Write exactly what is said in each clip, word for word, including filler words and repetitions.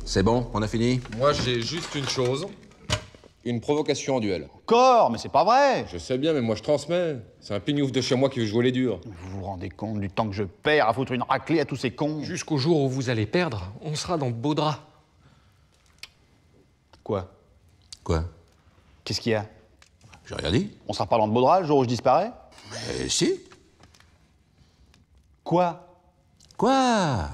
C'est bon, on a fini? Moi, j'ai juste une chose. Une provocation en duel. Encore? Mais c'est pas vrai! Je sais bien, mais moi je transmets. C'est un pignouf de chez moi qui veut jouer les durs. Vous vous rendez compte du temps que je perds à foutre une raclée à tous ces cons? Jusqu'au jour où vous allez perdre, on sera dans de beaux draps. Quoi? Quoi? Qu'est-ce qu'il y a? J'ai rien dit. On sera pas dans de beaux draps le jour où je disparais? Eh si. Quoi? Quoi?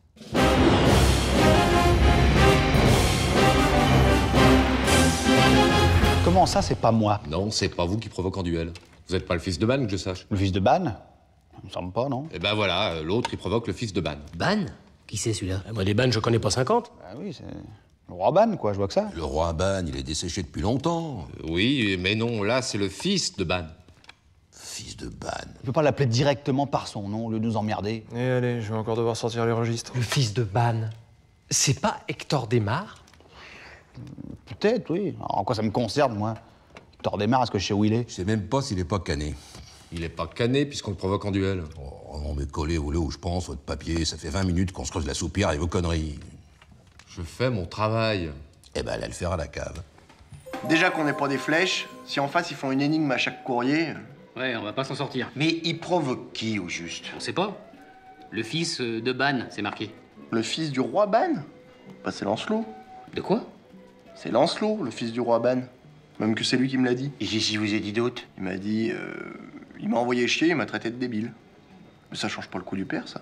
Comment ça, c'est pas moi? Non, c'est pas vous qui provoque en duel. Vous êtes pas le fils de Ban, que je sache. Le fils de Ban? Ça me semble pas, non? Eh ben voilà, euh, l'autre, il provoque le fils de Ban. Ban? Qui c'est celui-là? Moi, des bannes, je connais pas cinquante. Ah oui, c'est le roi Ban, quoi, je vois que ça. Le roi Ban, il est desséché depuis longtemps. Euh, oui, mais non, là, c'est le fils de Ban. Fils de Ban. On peut pas l'appeler directement par son nom, au lieu de nous emmerder. Et allez, je vais encore devoir sortir les registres. Le fils de Ban, c'est pas Hector Desmar? Peut-être, oui. Alors, en quoi ça me concerne, moi? Hector Desmar, est-ce que je sais où il est? Je sais même pas s'il est pas cané. Il est pas cané puisqu'on le provoque en duel. Oh, on m'est collé au lieu où je pense, votre papier, ça fait vingt minutes qu'on se creuse la soupière et vos conneries. Je fais mon travail. Eh ben, elle va le faire à la cave. Déjà qu'on n'est pas des flèches, si en face ils font une énigme à chaque courrier... Ouais, on va pas s'en sortir. Mais ils provoquent qui, au juste? On sait pas. Le fils euh, de Ban, c'est marqué. Le fils du roi Ban? Bah c'est Lancelot. De quoi? C'est Lancelot, le fils du roi Ban. Même que c'est lui qui me l'a dit. Et qu'est-ce qu'il vous a dit d'autre? Il m'a dit... euh, il m'a envoyé chier, il m'a traité de débile. Mais ça change pas le coup du père, ça.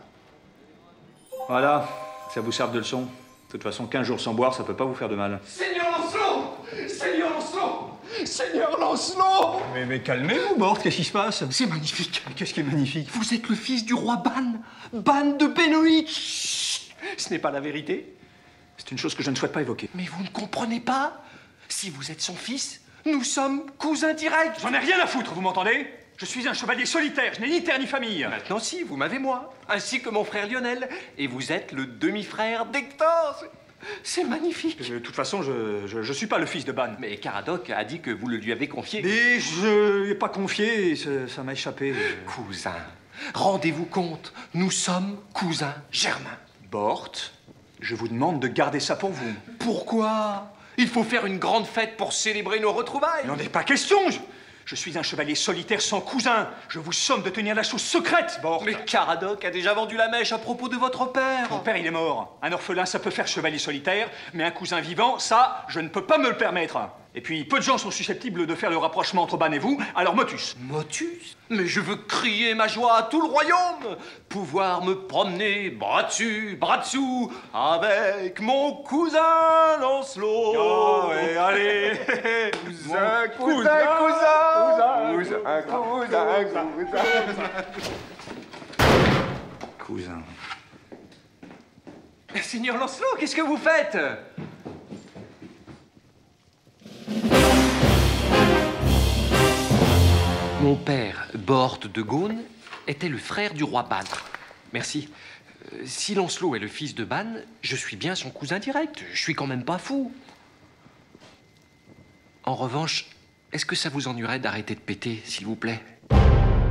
Voilà, ça vous sert de leçon. De toute façon, quinze jours sans boire, ça peut pas vous faire de mal. Seigneur Lancelot! Seigneur Lancelot! Seigneur Lancelot! Mais, mais calmez-vous, Bort, qu'est-ce qui se passe? C'est magnifique. Qu'est-ce qui est magnifique? Vous êtes le fils du roi Ban. Ban de Benoït. Chut. Ce n'est pas la vérité. C'est une chose que je ne souhaite pas évoquer. Mais vous ne comprenez pas? Si vous êtes son fils, nous sommes cousins directs. J'en ai rien à foutre, vous m'entendez? Je suis un chevalier solitaire, je n'ai ni terre ni famille. Maintenant, si, vous m'avez moi, ainsi que mon frère Lionel. Et vous êtes le demi-frère d'Hector. C'est- C'est magnifique. De toute façon, je, je, je suis pas le fils de Ban. Mais Caradoc a dit que vous le lui avez confié. Mais je l'ai pas confié, et ça ça m'a échappé. Cousin, rendez-vous compte, nous sommes cousins germains. Bort, je vous demande de garder ça pour vous. Pourquoi? Il faut faire une grande fête pour célébrer nos retrouvailles. Il n'en est pas question. Je, je suis un chevalier solitaire sans cousin. Je vous somme de tenir la chose secrète, Bort. Mais Caradoc a déjà vendu la mèche à propos de votre père. Mon père, il est mort. Un orphelin, ça peut faire chevalier solitaire, mais un cousin vivant, ça, je ne peux pas me le permettre. Et puis, peu de gens sont susceptibles de faire le rapprochement entre Ban et vous, alors motus. Motus? Mais je veux crier ma joie à tout le royaume. Pouvoir me promener bras dessus, bras dessous, avec mon cousin Lancelot. Oh, ouais, allez. Cousin, cousin, cousin, cousin, cousin, cousin, cousin. Cousin. Seigneur Lancelot, qu'est-ce que vous faites? Mon père, Bort de Gaune, était le frère du roi Ban. Merci. Euh, si Lancelot est le fils de Ban, je suis bien son cousin direct. Je suis quand même pas fou. En revanche, est-ce que ça vous ennuierait d'arrêter de péter, s'il vous plaît?